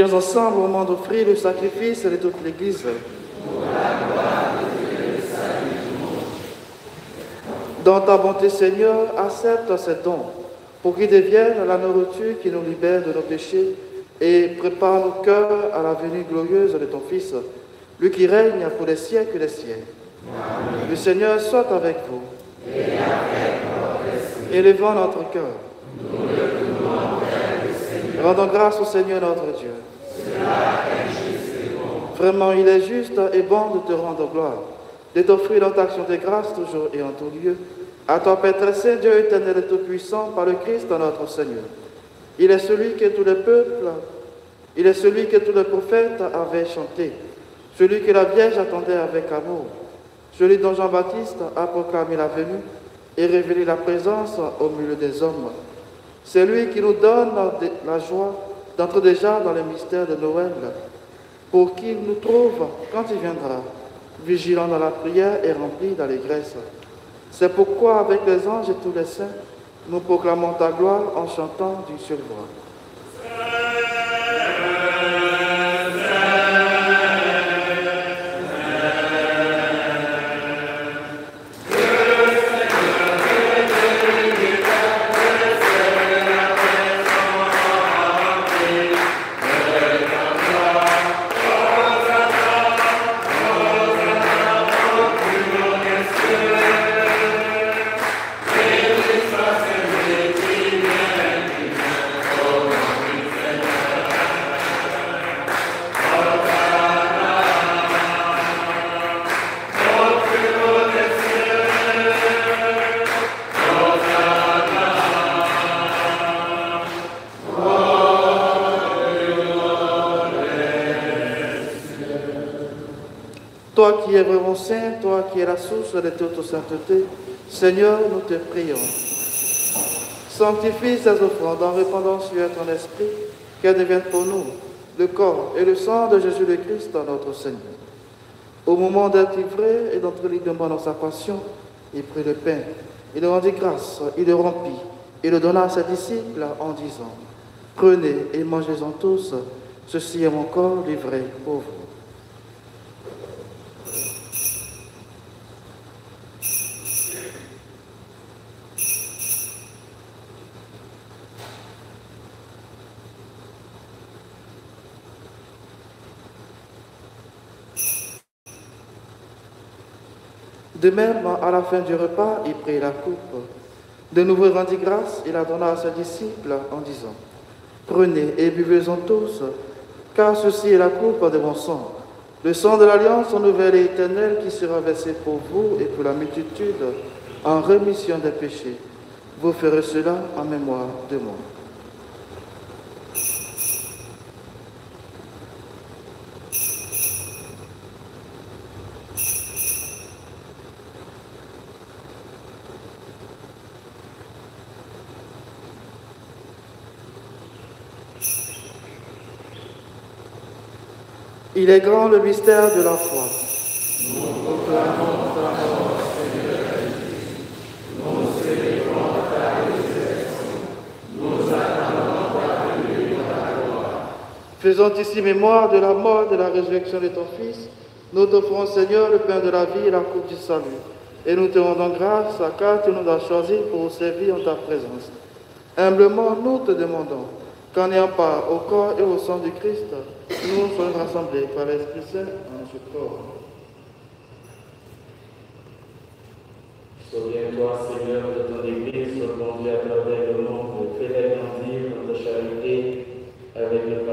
Prions ensemble au moment d'offrir le sacrifice de toute l'Église. Dans ta bonté, Seigneur, accepte ces dons pour qu'ils deviennent la nourriture qui nous libère de nos péchés et prépare nos cœurs à la venue glorieuse de ton Fils, lui qui règne pour les siècles des siècles. Amen. Le Seigneur soit avec vous. Et avec votre esprit. Élevons notre cœur. Nous le tournons vers le Seigneur. Rendons grâce au Seigneur notre Dieu. Cela est juste et bon. Vraiment, il est juste et bon de te rendre gloire, de t'offrir notre action de grâce toujours et en tout lieu. À toi, Père très saint, Dieu éternel et tout-puissant, par le Christ notre Seigneur. Il est celui que tous les peuples, il est celui que tous les prophètes avaient chanté, celui que la Vierge attendait avec amour, celui dont Jean-Baptiste a proclamé la venue et révélé la présence au milieu des hommes. C'est lui qui nous donne la joie d'entrer déjà dans le mystère de Noël, pour qu'il nous trouve, quand il viendra, vigilants dans la prière et remplis d'allégresse. C'est pourquoi, avec les anges et tous les saints, nous proclamons ta gloire en chantant d'une seule voix. Toi qui es vraiment saint, toi qui es la source de toute sainteté, Seigneur, nous te prions. Sanctifie ces offrandes en répandant sur ton esprit, qu'elles deviennent pour nous le corps et le sang de Jésus le Christ, notre Seigneur. Au moment d'être livré et d'entrer librement dans sa passion, il prit le pain, il rendit grâce, il le rompit, et le donna à ses disciples en disant, « Prenez et mangez-en tous, ceci est mon corps livré pour vous. » De même, à la fin du repas, il prit la coupe. De nouveau, il rendit grâce et la donna à ses disciples en disant, « Prenez et buvez-en tous, car ceci est la coupe de mon sang, le sang de l'alliance nouvelle et éternelle qui sera versé pour vous et pour la multitude en rémission des péchés. Vous ferez cela en mémoire de moi. » Il est grand le mystère de la foi. Nous proclamons ta mort, Seigneur Jésus. Nous célébrons ta résurrection. Nous attendons ta venue dans ta gloire. Faisons ici mémoire de la mort et de la résurrection de ton Fils. Nous t'offrons, Seigneur, le pain de la vie et la coupe du salut. Et nous te rendons grâce car tu nous as choisis pour servir en ta présence. Humblement, nous te demandons qu'en ayant part au corps et au sang du Christ, nous soyons rassemblés par l'Esprit Saint en ce corps. Souviens-toi, Seigneur, de ton Église répandue à travers le monde, fais-la grandir dans ta charité avec le